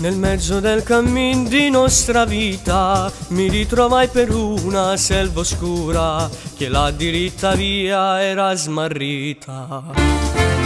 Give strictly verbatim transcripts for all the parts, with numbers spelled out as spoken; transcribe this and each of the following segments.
Nel mezzo del cammin di nostra vita mi ritrovai per una selva oscura che la diritta via era smarrita.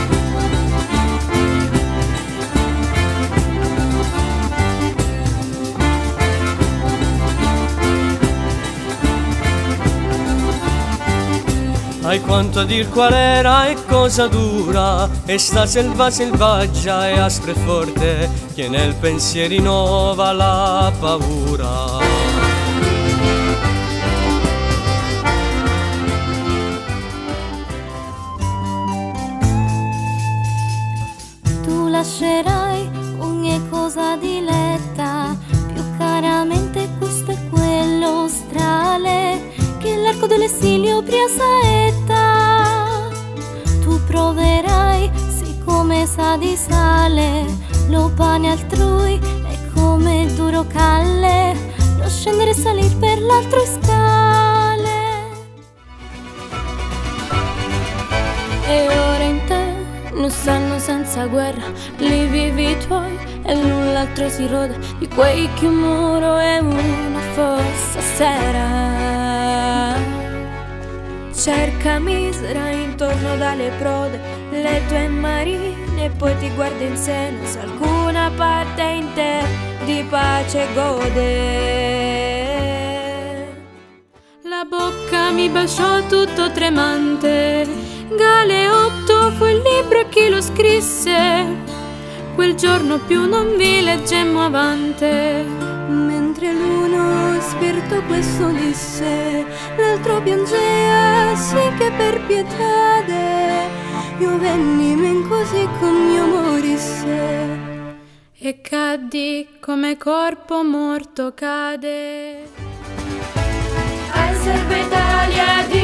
Hai quanto a dir qual era e cosa dura, e sta selva selvaggia e aspra e forte, che nel pensiero rinnova la paura. Tu lascerai ogni cosa diletta, più caramente questo è quello strale, che l'arco dell'esilio pria saetta. Tu proverai, siccome sa di sale, lo pane altrui è come duro calle, lo scendere e salir per l'altro scale. E ora in te non stanno senza guerra, li vivi i tuoi e null'altro si roda di quei che un muro e una fossa sera. Cerca misera intorno dalle prode le tue marine, poi ti guarda in seno se alcuna parte in te di pace gode. La bocca mi baciò tutto tremante, Galeotto fu il libro e chi lo scrisse, quel giorno più non vi leggemmo avante. Mentre l'uno spirito questo disse, l'altro piangea sì che per pietade, io venni men così con mio morisse, e caddi come corpo morto cade. Al serva Italia